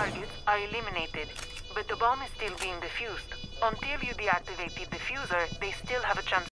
targets are eliminated, but the bomb is still being defused. Until you deactivate the diffuser, they still have a chance